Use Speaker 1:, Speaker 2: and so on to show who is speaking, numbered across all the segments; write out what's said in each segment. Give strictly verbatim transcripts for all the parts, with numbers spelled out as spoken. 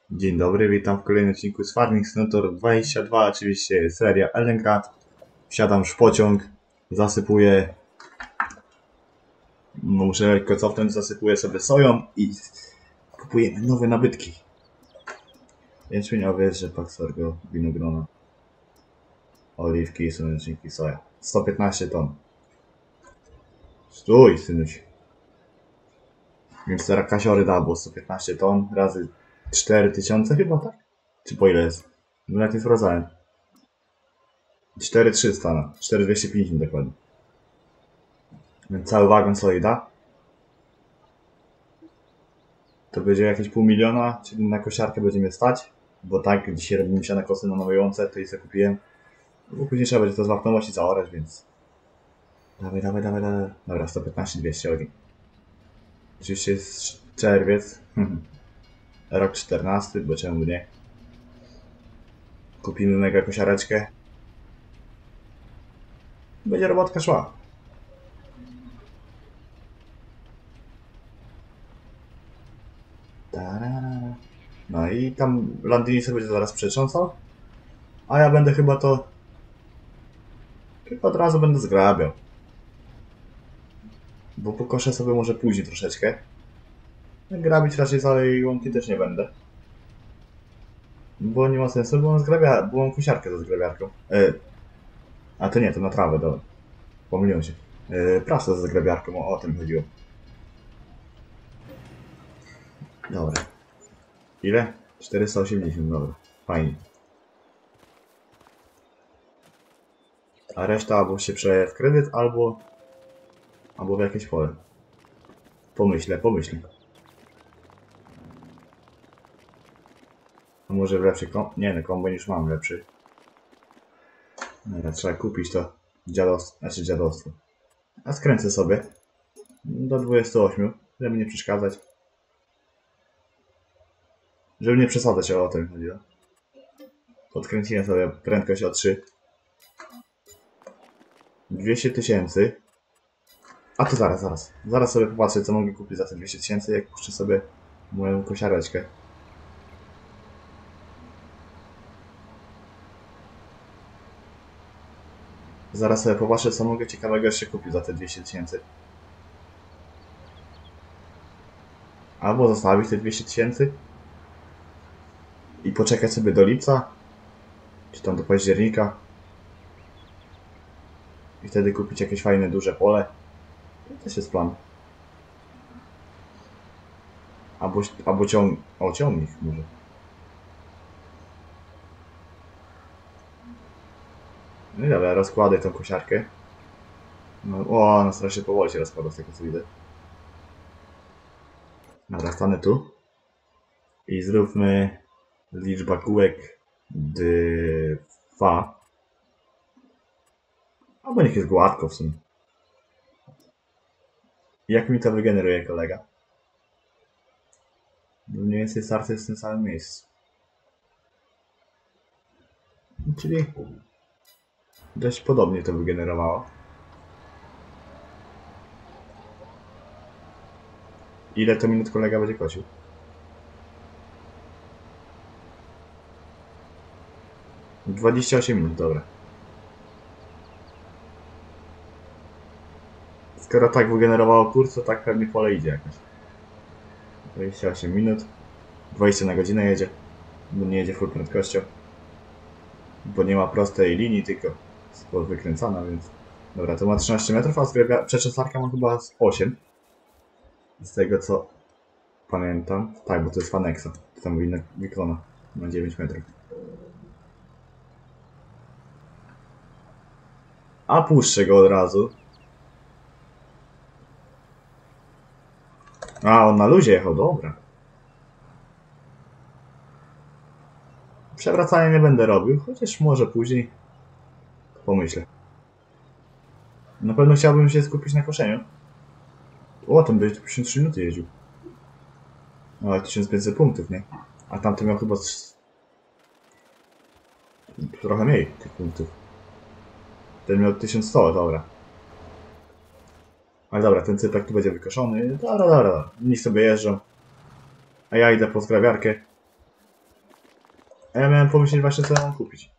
Speaker 1: Dzień dobry, witam w kolejnym odcinku z Farming Simulator dwadzieścia dwa, oczywiście seria Ellengrad. Wsiadam w pociąg, zasypuję, no muszę lekko cofnąć, zasypuję sobie soją i kupujemy nowe nabytki. Jęczmieniowiec, rzepak, sorgo, winogrona, oliwki, słoneczniki, soja. sto piętnaście ton. Stój, synuś. Więc teraz kasiory da, bo sto piętnaście ton razy cztery tysiące chyba, tak? Czy po ile jest? No jak nie sprawdzałem. cztery tysiące trzysta, no. cztery tysiące dwieście pięćdziesiąt dokładnie. Więc cały wagon soi da. To będzie jakieś pół miliona, czyli na kosiarkę będzie mnie stać. Bo tak, dzisiaj robimy się na kosy na nowe jące, to i sobie kupiłem. Bo później trzeba będzie to zwapnować i zaorać, więc... Dawaj, dawaj, dawaj, dawaj. Dobra, sto piętnaście dwieście ogień. Oczywiście jest czerwiec. Rok czternasty, bo czemu nie? Kupimy mega kosiareczkę. Będzie robotka szła. No i tam Landini sobie będzie zaraz przetrząsał. A ja będę chyba to... Chyba od razu będę zgrabiał. Bo pokoszę sobie może później troszeczkę. Grabić raczej całej łąki też nie będę. Bo nie ma sensu, bo mam, zgrabia... bo mam kusiarkę ze zgrabiarką. E... A to nie, to na trawę, dobra. Pomyliłem się. E... Prasę ze zgrabiarką, o, o tym chodziło. Dobra. Ile? czterysta osiemdziesiąt, dobra. Fajnie. A reszta albo się przeje w kredyt, albo... Albo w jakieś pole. Pomyślę, pomyślę. A może w lepszy kom... Nie, no kombajn już mam lepszy. Dobra, trzeba kupić to dziadostwo, znaczy dziadostwo. A skręcę sobie do dwudziestu ośmiu, żeby nie przeszkadzać. Żeby nie przesadzać, o tym chodziło. Podkręciłem sobie prędkość o trzy. dwieście tysięcy. A to zaraz, zaraz. Zaraz sobie popatrzę, co mogę kupić za te dwieście tysięcy, jak puszczę sobie moją kosiareczkę. Zaraz sobie popatrzę, co mogę ciekawego jeszcze kupić za te dwieście tysięcy. Albo zostawić te dwieście tysięcy i poczekać sobie do lipca, czy tam do października. I wtedy kupić jakieś fajne, duże pole. To też jest plan. Albo, albo ciąg... O, ciągnik może. No i dobra, rozkładaj tą kosiarkę. No, o, no strasznie powoli się rozkłada z tego co widzę. Dobra, stanę tu. I zróbmy liczba kółek dwa. Albo niech jest gładko w sumie. Jak mi to wygeneruje kolega? Mniej więcej start jest w tym samym miejscu. Czyli dość podobnie to wygenerowało. Ile to minut kolega będzie kosił? dwadzieścia osiem minut, dobra. Skoro tak wygenerowało kurs, to tak pewnie pole idzie jakoś. dwadzieścia osiem minut. dwadzieścia na godzinę jedzie. Bo nie jedzie full prędkością. Bo nie ma prostej linii, tylko jest wykręcana, więc... Dobra, to ma trzynaście metrów, a zgrabia... przeczesarka ma chyba osiem. Z tego co pamiętam. Tak, bo to jest Fanexa. To tam mówi Wikona. Ma dziewięć metrów. A puszczę go od razu. A, on na luzie jechał, dobra. Przewracania nie będę robił, chociaż może później pomyślę. Na pewno chciałbym się skupić na koszeniu. O, tam będzie pięćdziesiąt trzy minuty jeździł. O, tysiąc pięćset punktów, nie? A tamten miał chyba... trochę mniej tych punktów. Ten miał tysiąc sto, dobra. Ale dobra, ten cypek tu będzie wykoszony. Dobra, dobra, dobra. Niech sobie jeżdżą. A ja idę po zgrabiarkę. A ja miałem pomyśleć właśnie, co ja mam kupić.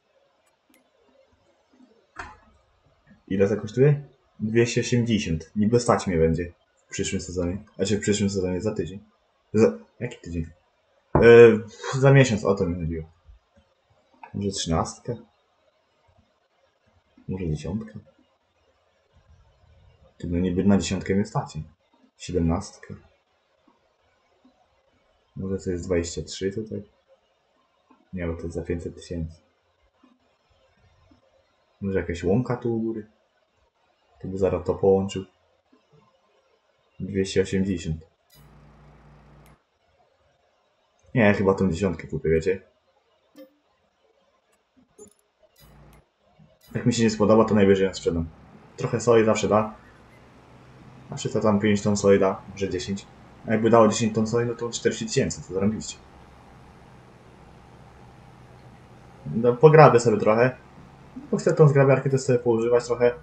Speaker 1: Ile to kosztuje? dwieście osiemdziesiąt. Niby stać mnie będzie w przyszłym sezonie. A czy w przyszłym sezonie za tydzień? Za... Jaki tydzień? Yy, za miesiąc, o to mi chodziło. Może trzynastka? Może dziesiątka? Ty no niby na dziesiątkę mnie stać. Siedemnastka? Może to jest dwadzieścia trzy tutaj? Nie, bo to jest za pięćset tysięcy. Może jakaś łąka tu u góry? To by zaraz to połączył. dwieście osiemdziesiąt. Nie, chyba tą dziesiątkę kupię, wiecie? Jak mi się nie spodoba, to najwyżej ją sprzedam. Trochę soi zawsze da. Znaczy to tam pięć ton soi da, może dziesięć. A jakby dało dziesięć ton soi, no to czterdzieści tysięcy, to zarobiście. No, pograbię sobie trochę. Bo chcę tą zgrabiarkę też sobie poużywać trochę.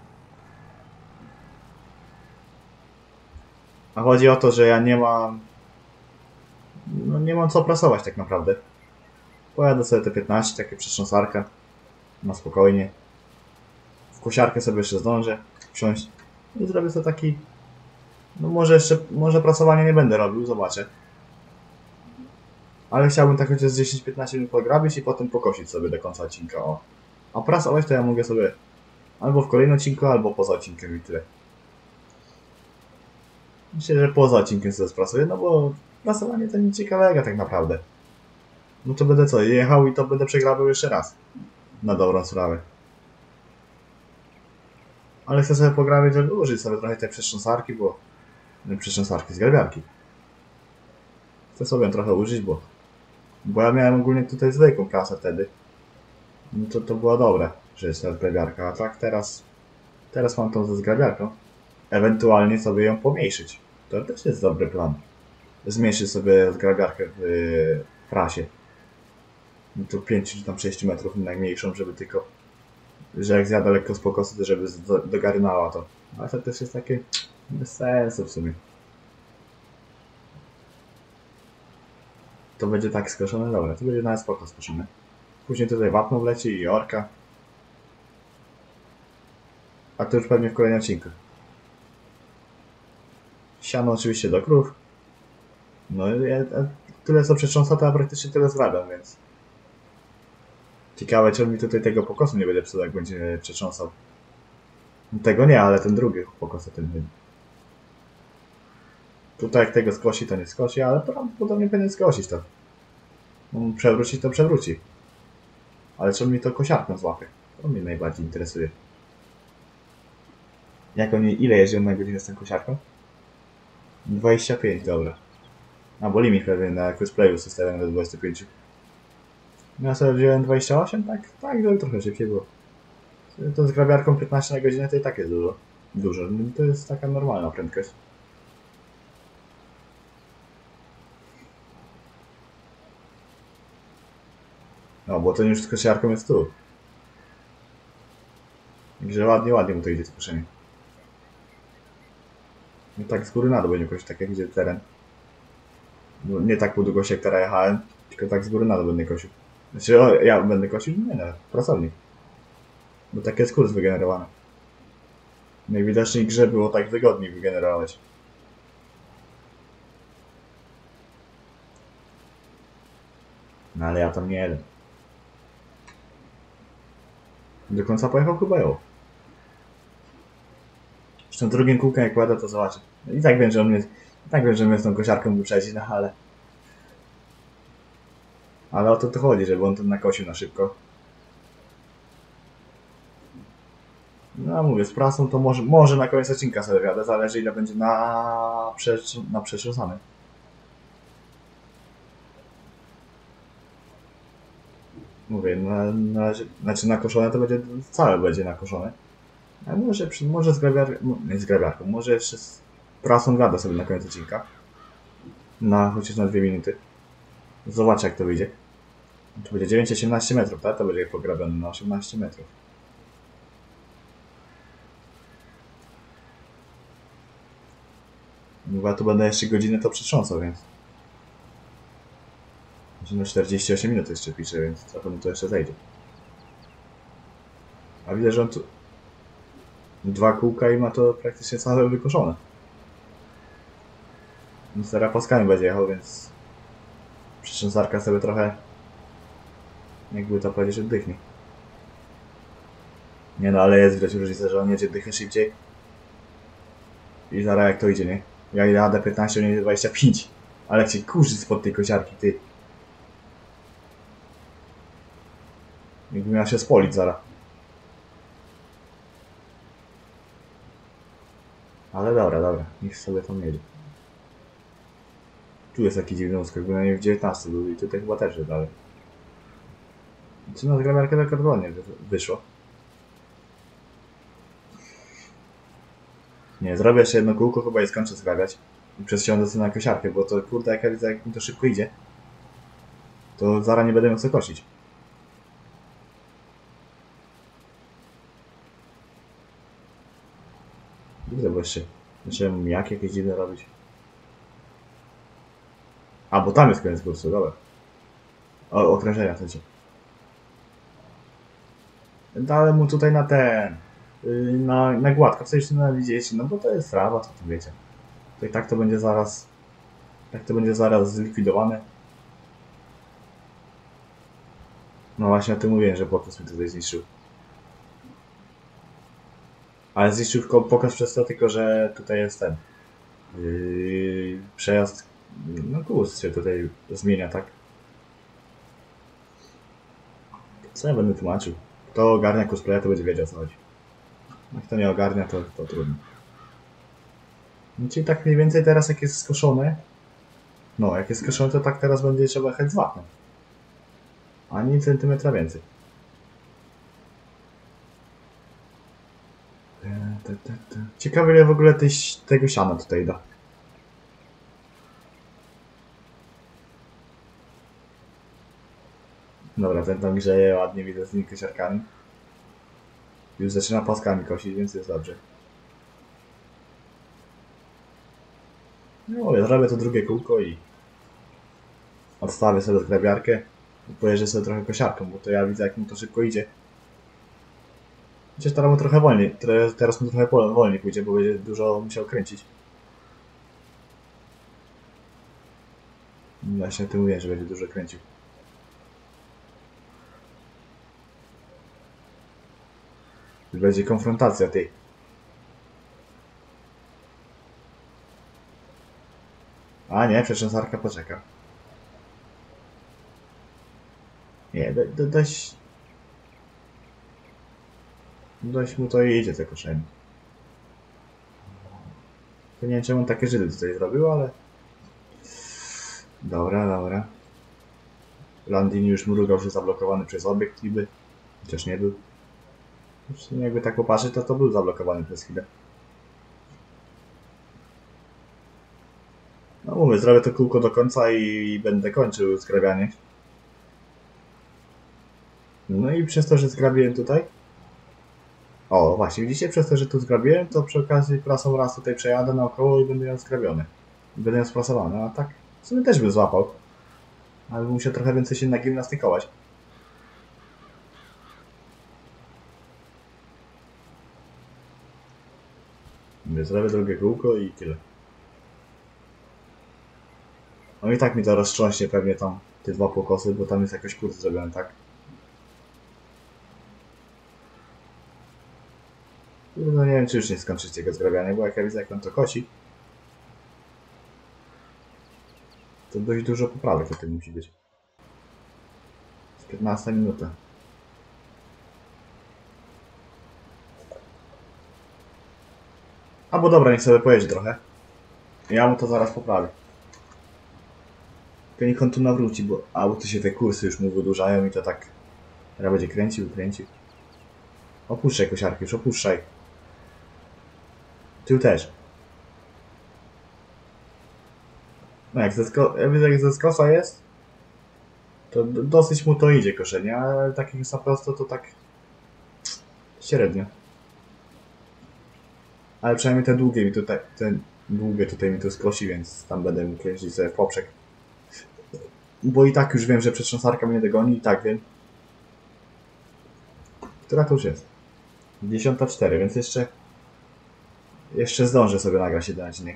Speaker 1: A chodzi o to, że ja nie mam... No nie mam co prasować tak naprawdę. Pojadę sobie te piętnaście, takie przetrząsarka. Na spokojnie. W kosiarkę sobie jeszcze zdążę wsiąść. I zrobię sobie taki... No może jeszcze... Może prasowania nie będę robił, zobaczę. Ale chciałbym tak chociaż dziesięć piętnaście minut pograbić i potem pokosić sobie do końca odcinka, o. A prasować to ja mogę sobie albo w kolejnym odcinku, albo poza odcinkiem i tyle. Myślę, że poza odcinkiem sobie sprasuję, no bo prasowanie to nic ciekawego tak naprawdę. No to będę co, jechał i to będę przegrabiał jeszcze raz. Na dobrą sprawę. Ale chcę sobie pograbić, żeby użyć sobie trochę tej przetrząsarki, bo... Nie przetrząsarki, zgrabiarki. Chcę sobie ją trochę użyć, bo... Bo ja miałem ogólnie tutaj zwykłą prasę wtedy. No to to było dobre, że jest ta zgrabiarka, a tak teraz... Teraz mam tą ze zgrabiarką. Ewentualnie sobie ją pomniejszyć. To też jest dobry plan. Zmniejszyć sobie zgrabiarkę w prasie. No to pięć czy tam sześć metrów najmniejszą, żeby tylko... Że jak zjada lekko z pokosu, to żeby dogarnęła to. Ale to też jest takie... Bez sensu w sumie. To będzie tak skoszone? Dobra, to będzie nawet spoko skoszone. Później tutaj wapno wleci i orka. A to już pewnie w kolejnym odcinku. Siano oczywiście do krów. No ja, tyle co przetrząsa, to ja praktycznie tyle zrabiam, więc... Ciekawe, czy on mi tutaj tego pokosu nie będzie psuł, jak będzie przetrząsał. Tego nie, ale ten drugi pokos ten będzie. Tutaj jak tego skosi, to nie skosi, ale prawdopodobnie będzie skosić to. Przewrócić to przewróci. Ale czy on mi to kosiarką złapie? To mnie najbardziej interesuje. Jak oni, ile jeździą na godzinę z tą kosiarką? dwadzieścia pięć, dobra. A bo limit pewnie na crossplayu zostawiam do dwudziestu pięciu. Ja sobie wziąłem dwadzieścia osiem, tak, tak, żeby trochę szybciej było. To z grabiarką piętnaście na godzinę to i tak jest dużo. Dużo, to jest taka normalna prędkość. No, bo to już z kosiarką jest tu. Także ładnie, ładnie mu to idzie to koszenie. No tak z góry na dół będzie jakoś tak jak idzie teren. No, nie tak po długości jak teraz jechałem, tylko tak z góry na dół będę kosił. Znaczy, o, ja będę kosił? Nie, no, pracownik. Bo tak jest kurs wygenerowany. Najwidoczniej grze było tak wygodniej wygenerować. No ale ja tam nie jedę. Do końca pojechał chyba ją. Zresztą drugim kółkiem jak ładę, to zobaczę. I tak wiem, że on mnie, i tak wiem, że mnie z tą kosiarką wyprzedzi, no ale... Ale o to tu chodzi, żeby on ten nakosił na szybko. No mówię, z prasą to może, może na koniec odcinka sobie wiadę, zależy ile będzie na, prze, na przetrząsany. Mówię, na, na, znaczy nakoszone to będzie, całe będzie nakoszone. A może, może z grabiarką, nie z grabiarką, może jeszcze z prasą wiadę sobie na koniec odcinka. Na, chociaż na dwie minuty. Zobaczę jak to wyjdzie. To będzie dziewięć osiemnaście metrów, tak? To będzie pograbione na osiemnaście metrów. Chyba tu będę jeszcze godzinę to przetrząsał, więc... No czterdzieści osiem minut jeszcze pisze, więc trochę mu to jeszcze zejdzie. A widzę, że on tu dwa kółka i ma to praktycznie całe wykoszone. Więc teraz paskami będzie jechał, więc przyczęsarka sobie trochę, jakby to powiedzieć, oddychnie. Nie no, ale jest widać różnicę, że on jedzie dychę szybciej. I zaraz jak to idzie, nie? Ja idę A D piętnaście, on jedzie dwadzieścia pięć. Ale jak się kurzy spod tej kosiarki, ty. Jakby miał się spolić zaraz. Ale dobra, dobra, niech sobie tam jedzie. Tu jest taki dziwny uskok, bo na nie w dziewiętnastym był i tutaj chyba też jest dalej. Czy na zgrabiarkę tak ładnie wyszło? Nie, zrobię jeszcze jedno kółko chyba i skończę zgrabiać. I przesiądę sobie na kosiarkę, bo to kurde jak ja widzę jak mi to szybko idzie, to zaraz nie będę miał co kosić. Widzę, bo jeszcze zacząłem jak jakieś dziwne robić. A, bo tam jest koniec kursu, dobra. O, okrężenia chcecie. Dałem mu tutaj na ten... Yy, na, na gładko, co jeszcze nie widzieliście, no bo to jest trawa, co tu wiecie. To i tak to będzie zaraz... Tak to będzie zaraz zlikwidowane. No właśnie o tym mówiłem, że pokaz mi tutaj zniszczył. Ale zniszczył pokaz przez to tylko, że tutaj jest ten... Yy, przejazd... No kurs się tutaj zmienia, tak? Co ja będę tłumaczył? Kto ogarnia cosplaya, to będzie wiedział, co chodzi. Jak kto nie ogarnia, to, to trudno. No, czyli tak mniej więcej teraz jak jest skoszone, no jak jest skoszone, to tak teraz będzie trzeba jechać z wapnem. Ani centymetra więcej. Ciekawe ile w ogóle tej, tego siana tutaj da. Dobra, ten tam grzeje ładnie, widzę z tymi kosiarkami. Już zaczyna paskami kosić, więc jest dobrze. No mówię, zrobię to drugie kółko i odstawię sobie zgrabiarkę i pojeżdżę sobie trochę kosiarką, bo to ja widzę jak mu to szybko idzie. Chociaż teraz mu trochę wolniej, teraz mu trochę wolniej pójdzie, bo będzie dużo musiał kręcić. Właśnie o tym mówię, że będzie dużo kręcił. Będzie konfrontacja tej. A nie, przeczęsarka poczeka. Nie, do, do, dość... Dość mu to idzie te koszenie. To nie wiem czemu on takie Żydy tutaj zrobił, ale... Dobra, dobra. Landin już mrugał, że zablokowany przez obiekt niby. Chociaż nie był. Jakby tak popatrzeć, to to był zablokowany przez chwilę. No mówię, zrobię to kółko do końca i będę kończył zgrabianie. No i przez to, że zgrabiłem tutaj... O, właśnie, widzicie, przez to, że tu zgrabiłem, to przy okazji prasą raz tutaj przejadę naokoło i będę ją zgrabiony. I będę ją sprasowany, a tak w sumie też bym złapał. Ale bym musiał trochę więcej się nagimnastykować. Zrobię drugie kółko i tyle. No i tak mi to roztrząśnie pewnie tam te dwa pokosy, bo tam jest jakoś kurs zrobiony, tak? No nie wiem, czy już nie skończycie tego zgrabiania, bo jak ja widzę, jak on to kosi, to dość dużo poprawek tutaj musi być. piętnasta minuta. Albo dobra, niech sobie pojedzie trochę. Ja mu to zaraz poprawię. Tylko niech on tu nawróci, bo... A, bo tu się te kursy już mu wydłużają i to tak... Teraz będzie kręcił, kręcił. Opuszczaj kosiarki, już opuszczaj. Tył też. No jak ze, sko ja widzę, jak ze skosa jest, to dosyć mu to idzie koszenie, ale tak jak za prosto to tak średnio. Ale przynajmniej te długie mi tutaj, ten długie tutaj mi to skosi, więc tam będę mógł kręcić sobie w poprzek. Bo i tak już wiem, że przetrząsarka mnie dogoni, i tak wiem. Która to już jest? dziesiąta cztery, więc jeszcze... Jeszcze zdążę sobie nagrać jeden odcinek.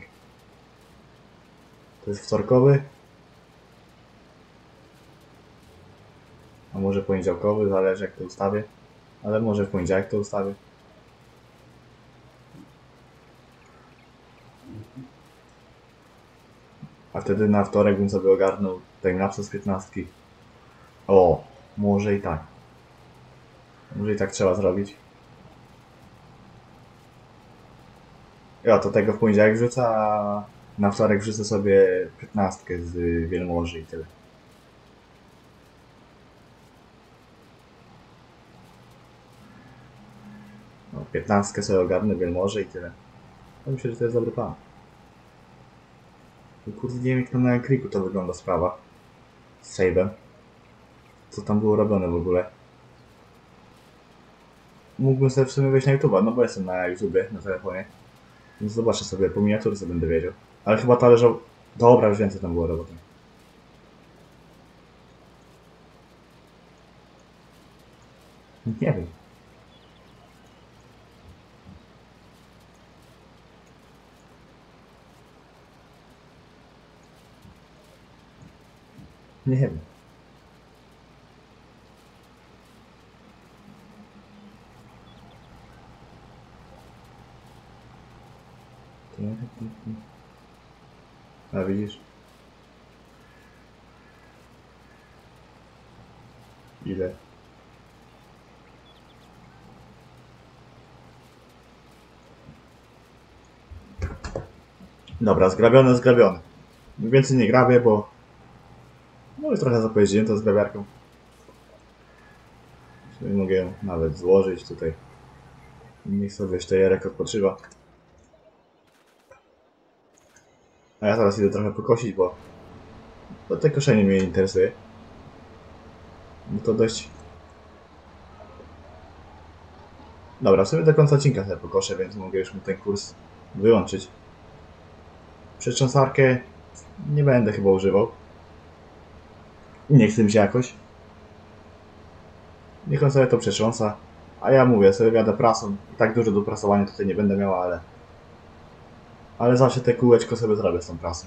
Speaker 1: To jest wtorkowy. A może poniedziałkowy, zależy jak to ustawię. Ale może w poniedziałek to ustawię. A wtedy na wtorek bym sobie ogarnął timelapse z piętnastki. O, może i tak. Może i tak trzeba zrobić. Ja to tego w poniedziałek wrzucę, a na wtorek wrzucę sobie piętnastkę z Wielmoży i tyle. No, piętnastkę sobie ogarnę, Wielmoże i tyle. Ja myślę, że to jest dobry plan. I kurde, nie wiem jak tam na Kriku to wygląda sprawa. Z save'em. Co tam było robione w ogóle. Mógłbym sobie w sumie wejść na YouTube'a, no bo jestem na YouTubie, na telefonie. Więc zobaczę sobie po miniaturce, będę wiedział. Ale chyba to leżał... Dobra, już więcej tam było roboty. Nie wiem. Nie wiem. A widzisz? Ile? Dobra, zgrabione, zgrabione. Więcej nie grabię, bo... No już trochę zapowiedziałem to z grabiarką. Czyli mogę ją nawet złożyć tutaj. Niech sobie Sztejerek odpoczywa. A ja teraz idę trochę pokosić, bo... Bo te koszenie mnie interesuje. No to dość... Dobra, w sumie do końca odcinka sobie pokoszę, więc mogę już mu ten kurs wyłączyć. Przetrząsarkę nie będę chyba używał. Nie chcę mi się jakoś. Niech on sobie to przetrząsa. A ja mówię, sobie wiadę prasą. I tak dużo do prasowania tutaj nie będę miała, ale... Ale zawsze te kółeczko sobie zrobię z tą prasą.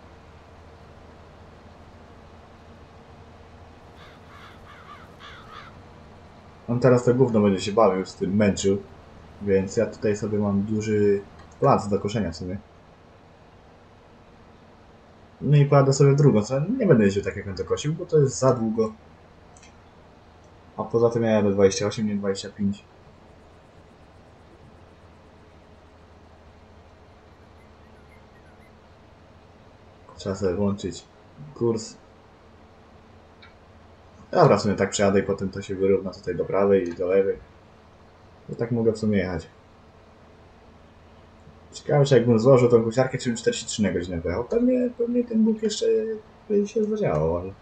Speaker 1: On teraz to gówno będzie się bawił, z tym męczył. Więc ja tutaj sobie mam duży plac do koszenia w sumie. No i pojadę sobie w drugą stronę. Nie będę jeździł tak jak on to kosił, bo to jest za długo. A poza tym ja jadę dwadzieścia osiem, nie dwadzieścia pięć. Trzeba sobie włączyć kurs. Dobra, w sumie tak przejadę i potem to się wyrówna tutaj do prawej i do lewej. I tak mogę w sumie jechać. Ciekawe, czy jakbym złożył tą kosiarkę, czy bym czterdzieści trzy na godzinę pojechał. Pewnie, pewnie ten Bóg jeszcze by się zadziałał, ale...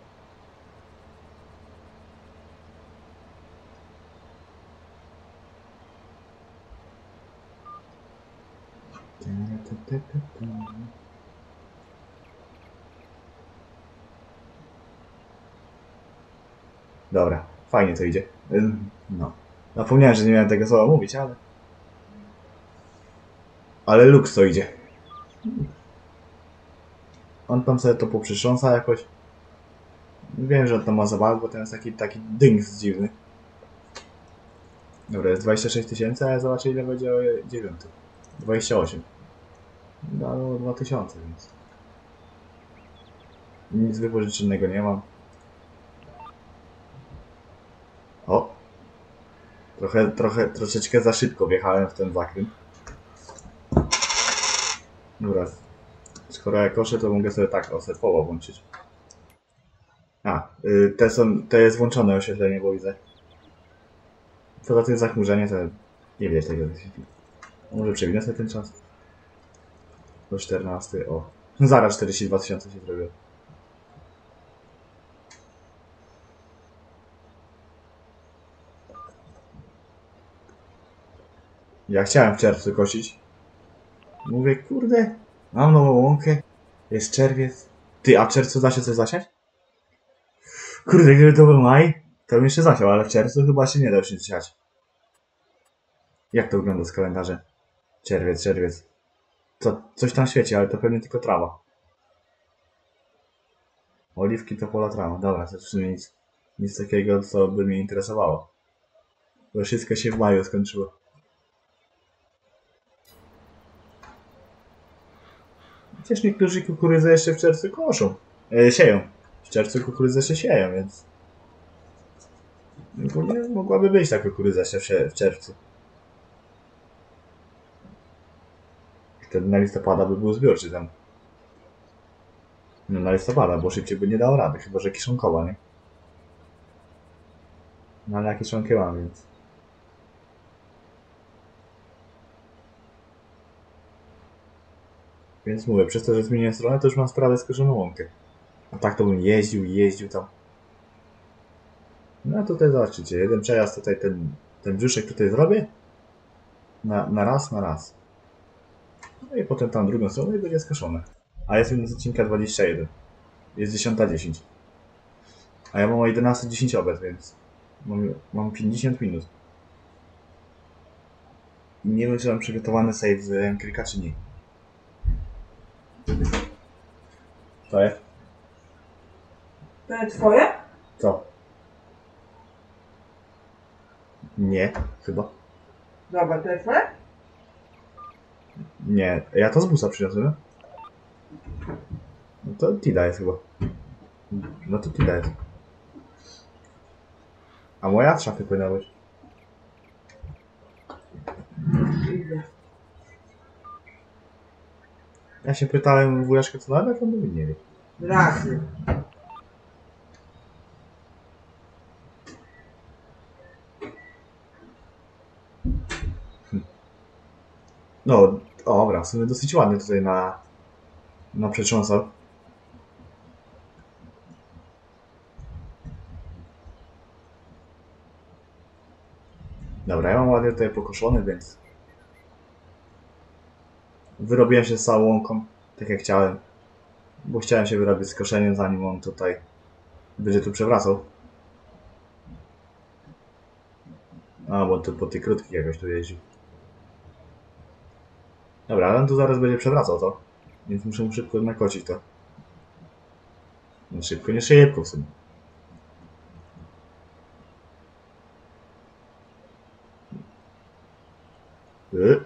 Speaker 1: Dobra, fajnie to idzie. No. Zapomniałem, że nie miałem tego słowa mówić, ale... Ale luks to idzie. On tam sobie to poprzytrząsa jakoś. Wiem, że on tam ma zabawę, bo ten jest taki, taki dynks dziwny. Dobra, jest dwadzieścia sześć tysięcy, a ja zobaczę ile będzie o dziewiąty. dwadzieścia osiem. No, dwa tysiące, więc... Nic wypożyczonego nie mam. O! Trochę, trochę, troszeczkę za szybko wjechałem w ten zakręt. Dobra. Skoro ja koszę, to mogę sobie tak osepowo włączyć. A, y, te są, to jest włączone oświetlenie, bo widzę. Co za tym zachmurzenie, to nie widać tego wyświetlenia. Może przewinę sobie ten czas. Do czternastego, o. Zaraz czterdzieści dwa tysiące się zrobiło. Ja chciałem w czerwcu kosić. Mówię, kurde, mam nową łąkę. Jest czerwiec. Ty, a w czerwcu da się coś zasiać? Kurde, gdyby to był maj, to bym jeszcze zasiał, ale w czerwcu chyba się nie da już nic siać. Jak to wygląda z kalendarzem? Czerwiec, czerwiec. Co, coś tam świeci, ale to pewnie tylko trawa. Oliwki to pola trawa. Dobra, to już nic, nic takiego, co by mnie interesowało. Bo wszystko się w maju skończyło. Chociaż niektórzy kukurydzę jeszcze w czerwcu koszą. E, sieją. W czerwcu kukurydzę się sieją, więc... Nie mogłaby być ta kukurydza jeszcze w czerwcu. Wtedy na listopada by był zbiorczy tam. No na listopada, bo szybciej by nie dało rady, chyba że kiszonkowa, nie? No ale ja kiszonkę mam, więc... Więc mówię, przez to, że zmieniłem stronę, to już mam sprawę z korzoną łąkę. A tak to bym jeździł, jeździł tam. No tutaj zobaczycie, jeden przejazd tutaj, ten, ten brzuszek tutaj zrobię. Na, na raz, na raz. No i potem tam drugą stronę i będzie skoszone. A jest minus odcinka dwadzieścia jeden. Jest dziesiąta dziesięć. A ja mam o jedenasta dziesięć obiad, więc mam, mam pięćdziesiąt minut. Nie wiem, czy mam przygotowany save z Krika, czy nie. To jest?
Speaker 2: To jest twoje?
Speaker 1: Co? Nie, chyba.
Speaker 2: Dobra, to jest twoje?
Speaker 1: Nie, ja to z busa przyniosłem. No to Tida jest chyba. No to Tida jest. A moja w szafie powinna być. Ja się pytałem wujaszkę co nawet, on mówi nie wie.
Speaker 2: Razy.
Speaker 1: No, o, dobra, w sumie dosyć ładnie tutaj na, na przetrząsał. Dobra, ja mam ładnie tutaj pokoszony, więc wyrobiłem się z całą łąką, tak jak chciałem. Bo chciałem się wyrobić z koszeniem, zanim on tutaj będzie tu przewracał. A, bo to po tych krótkich jakoś tu jeździł. Dobra, ale on tu zaraz będzie przewracał to. Więc muszę mu szybko nakocić to. No szybko, nie szybko w sumie. Yy.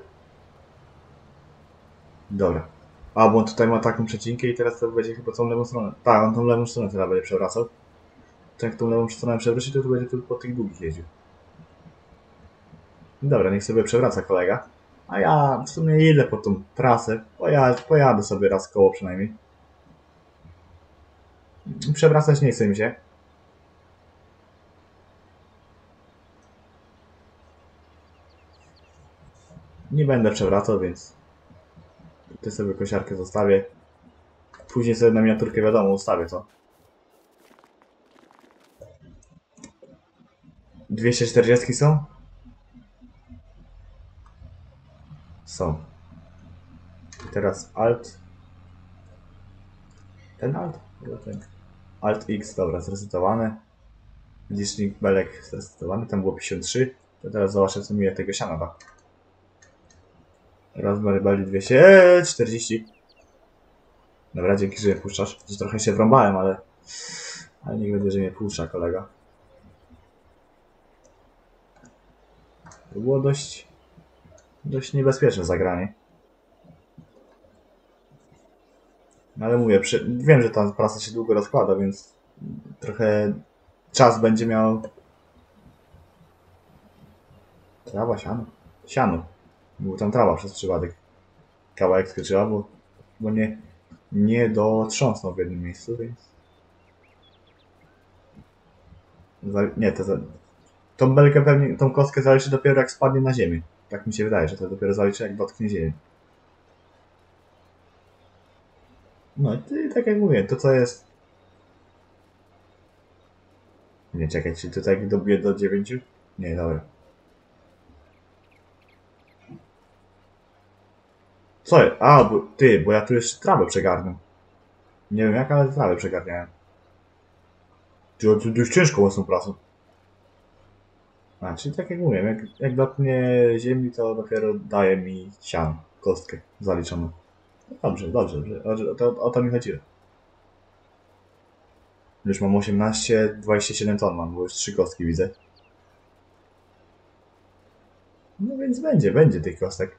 Speaker 1: Dobra. A, bo on tutaj ma taką przecinkę i teraz to będzie chyba tą lewą stronę. Tak, on tą lewą stronę teraz będzie przewracał. To jak tą lewą stronę przewróci, to tu będzie tylko po tych długich jeździł. Dobra, niech sobie przewraca kolega. A ja w sumie idę po tą trasę. Pojadę, pojadę sobie raz koło przynajmniej. Przewracać nie chce mi się. Nie będę przewracał, więc tutaj sobie kosiarkę zostawię. Później sobie na miniaturkę wiadomo ustawię to. dwieście czterdzieści są? Są. I teraz Alt. Ten Alt? Chyba ten. Alt X, dobra, zresetowany. Licznik belek zresetowany, tam było pięćdziesiąt trzy. To teraz zobaczę, co mi tego siana da. Raspberry Belly dwieście czterdzieści. Dobra, dzięki, że mnie puszczasz. Trochę się wrąbałem, ale... Ale niech będzie, że mnie puszcza kolega. To było dość... Dość niebezpieczne zagranie. No ale mówię, przy... wiem, że ta praca się długo rozkłada, więc... Trochę... Czas będzie miał... Trawa, siano. Siano. Był tam trawa przez przypadek. Kawałek skoczyła, bo... Bo nie... Nie dotrząsnął w jednym miejscu, więc... Nie, to... Tą belkę pewnie... Tą kostkę zaliczy dopiero jak spadnie na ziemię. Tak mi się wydaje, że to dopiero zaliczy jak dotknie ziemi. No i tak jak mówię, to co jest... Nie, czekaj, czy tutaj dobiję do dziewięciu? Nie, dobra. Co? A, bo, ty, bo ja tu jeszcze trawę przegarnę. Nie wiem jak, ale trawę przegarniałem. To, to dość ciężko mocną pracą. A, czyli tak jak mówiłem, jak, jak dotknie ziemi, to dopiero daje mi siano, kostkę zaliczoną. No dobrze, dobrze, dobrze. O, to, o to mi chodziło. Już mam osiemnaście, dwadzieścia siedem ton mam, bo już trzy kostki widzę. No więc będzie, będzie tych kostek.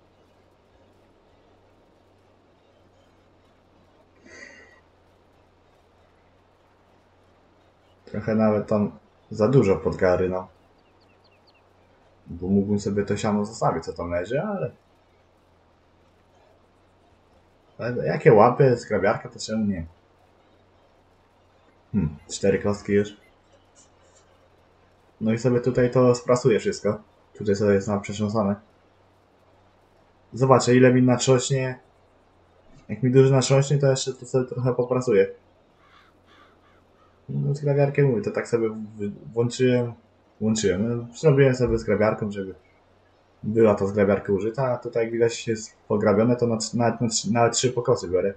Speaker 1: Trochę nawet tam za dużo podgary, no. Bo mógłbym sobie to siano zostawić, co tam leży, ale... ale jakie łapy, skrabiarka, to czemu nie? Hmm, cztery kostki już. No i sobie tutaj to sprasuję wszystko. Tutaj sobie jest na przetrząsane. Zobaczę, ile mi natrząśnie. Jak mi dużo natrząśnie, to jeszcze to sobie trochę poprasuję. No, skrabiarkę mówię, to tak sobie włączyłem. Włączyłem. No, zrobiłem sobie skrabiarką, żeby była ta zgrabiarka użyta, a tutaj jak widać jest pograbione, to na, nawet, na, nawet trzy pokosy biorę.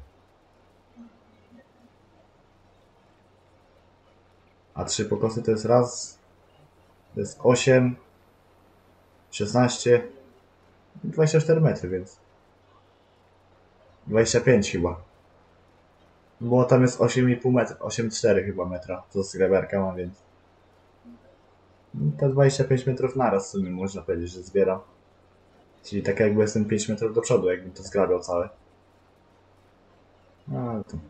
Speaker 1: A trzy pokosy to jest raz, to jest osiem, szesnaście, dwadzieścia cztery metry, więc dwadzieścia pięć chyba. Bo tam jest osiem i pół metra, osiem przecinek cztery chyba metra, to zgrabiarka ma, więc to dwadzieścia pięć metrów naraz w sumie można powiedzieć, że zbieram. Czyli tak jakby jestem pięć metrów do przodu, jakbym to zgrabiał całe. Ale to...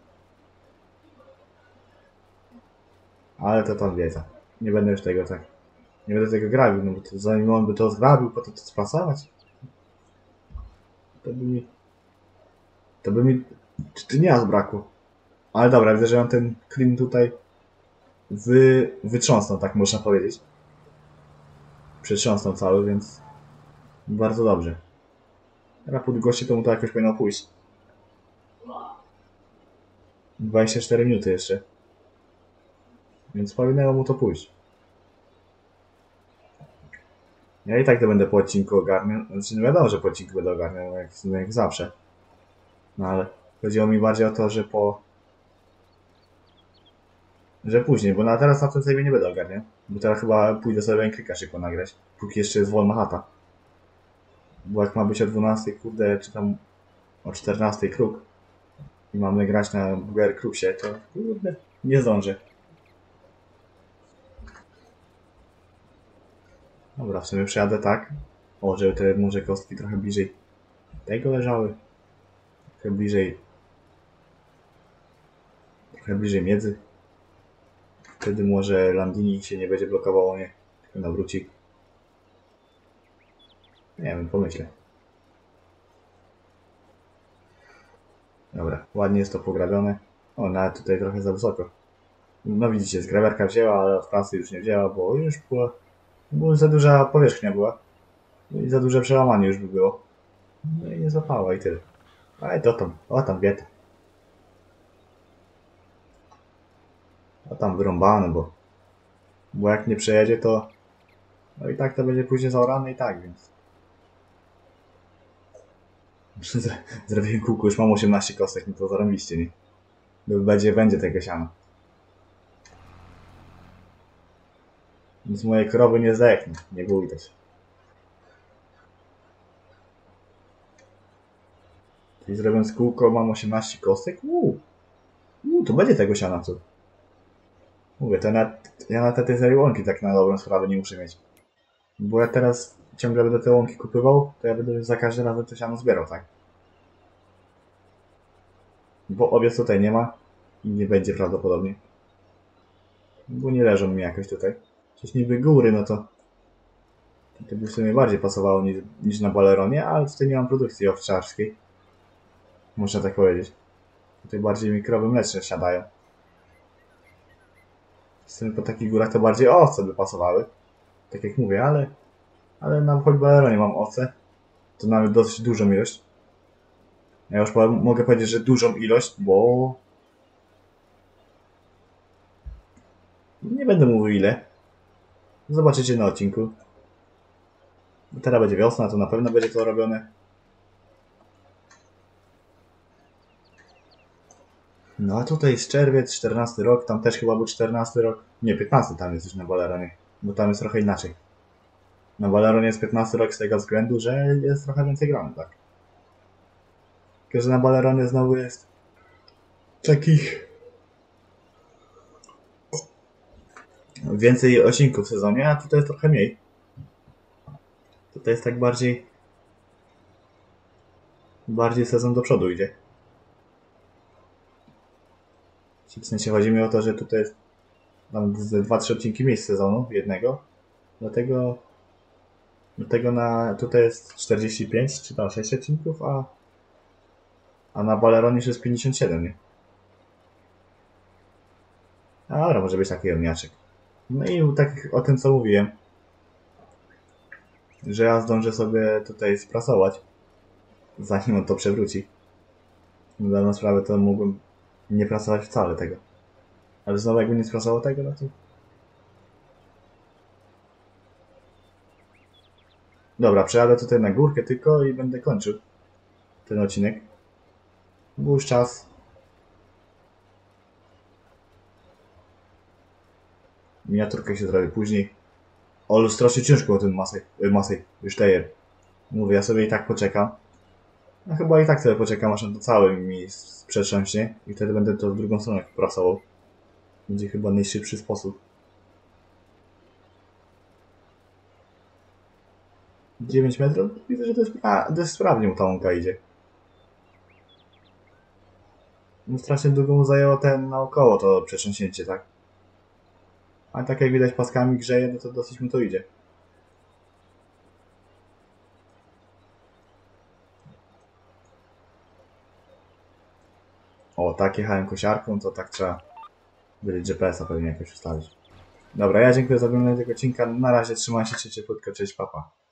Speaker 1: Ale to tam wiedza. Nie będę już tego tak... Nie będę tego grabił, no bo to, zanim on by to zgrabił, po to to spasować, to by mi... To by mi... Czy nie raz brakło. Ale dobra, widzę, że on ten klin tutaj wy... wytrząsnął, tak można powiedzieć. Przetrząsnął cały, więc... Bardzo dobrze. Raport gości to mu to jakoś powinno pójść. dwadzieścia cztery minuty jeszcze. Więc powinno mu to pójść. Ja i tak to będę po odcinku ogarniał. Znaczy, nie wiadomo, że po odcinku będę ogarniał, jak, jak zawsze. No ale chodziło mi bardziej o to, że po... Że później, bo na teraz na tym sobie nie będę ogarniał. Bo teraz chyba pójdę sobie ręklika szybko nagrać. Póki jeszcze jest wolna chata. Bo jak ma być o dwunastej, kurde, czy tam o czternastej kruk. I mamy grać na Burger Kruksie, to kurde, nie zdążę. Dobra, w sumie przejadę tak. O, żeby te może kostki trochę bliżej tego leżały. Trochę bliżej... Trochę bliżej miedzy. Wtedy może Landini się nie będzie blokowało, nie? Tylko nawróci. Nie wiem, pomyślę. Dobra, ładnie jest to pograbione. O, nawet tutaj trochę za wysoko. No widzicie, zgrabiarka wzięła, ale od pracy już nie wzięła, bo już była... Bo już za duża powierzchnia była. I za duże przełamanie już by było. No i nie złapała i tyle. Ale to tam, o tam bieta. A tam wyrąbane, bo... Bo jak nie przejedzie, to... No i tak to będzie później zaorane i tak, więc... Zrobiłem kółko, już mam osiemnaście kostek, no to zarobiście, nie? Będzie, będzie tego siana. Nic mojej krowy nie zdechnie, nie bójcie się. Czyli zrobiąc kółko mam osiemnaście kostek? Uuu, Uuu to będzie tego siana, co? Mówię, to na, ja na te, te tej łąki tak na dobrą sprawę nie muszę mieć. Bo ja teraz ciągle będę te łąki kupywał, to ja będę za każdym razem to siano zbierał, tak? Bo owiec tutaj nie ma i nie będzie prawdopodobnie. Bo nie leżą mi jakoś tutaj. Coś niby góry, no to... To by w sumie bardziej pasowało niż, niż na baleronie, ale tutaj nie mam produkcji owczarskiej. Można tak powiedzieć. Tutaj bardziej mi krowy mleczne siadają. W sumie po takich górach to bardziej owce by pasowały. Tak jak mówię, ale... Ale na choć baleronie mam owce. To nawet dosyć dużą ilość. Ja już powiem, mogę powiedzieć, że dużą ilość, bo... Nie będę mówił ile. Zobaczycie na odcinku. Teraz będzie wiosna, to na pewno będzie to robione. No a tutaj jest czerwiec, czternasty rok, tam też chyba był czternasty rok. Nie, piętnasty tam jest już na Baleronie, bo tam jest trochę inaczej. Na Baleronie jest piętnasty rok z tego względu, że jest trochę więcej gramy, tak? Tylko, że na Baleronie znowu jest takich więcej odcinków w sezonie, a tutaj jest trochę mniej. Tutaj jest tak bardziej bardziej sezon do przodu idzie. W sensie chodzi mi o to, że tutaj jest tam dwa trzy odcinki mniej z sezonu jednego. Dlatego dlatego na tutaj jest czterdzieści pięć czy tam sześć odcinków, a a na Baleronie już jest pięćdziesiąt siedem, nie? A dobra, może być taki omniaczek. No i tak o tym co mówiłem, że ja zdążę sobie tutaj sprasować, zanim on to przewróci. Na daną sprawę to mógłbym nie prasować wcale tego. Ale znowu jakby nie sprasował tego, no to... Dobra, przejadę tutaj na górkę tylko i będę kończył ten odcinek. Był już czas. Miniaturkę się zrobi później. O, strasznie ciężko o ten masej, masej, już tejer. Mówię, ja sobie i tak poczekam. No chyba i tak sobie poczekam, aż on to cały mi przetrząśnie i wtedy będę to w drugą stronę prasował. Będzie chyba najszybszy sposób. dziewięć metrów? Widzę, że to jest, a, to jest sprawnie mu ta łąka idzie. No strasznie długo mu zajęło ten naokoło to przetrząśnięcie, tak? A tak jak widać paskami grzeje, no to dosyć mu to idzie. O, tak jechałem kosiarką, to tak trzeba będzie G P S-a pewnie jakoś ustawić. Dobra, ja dziękuję za oglądanie tego odcinka. Na razie trzymajcie się cieplutko, cześć, papa.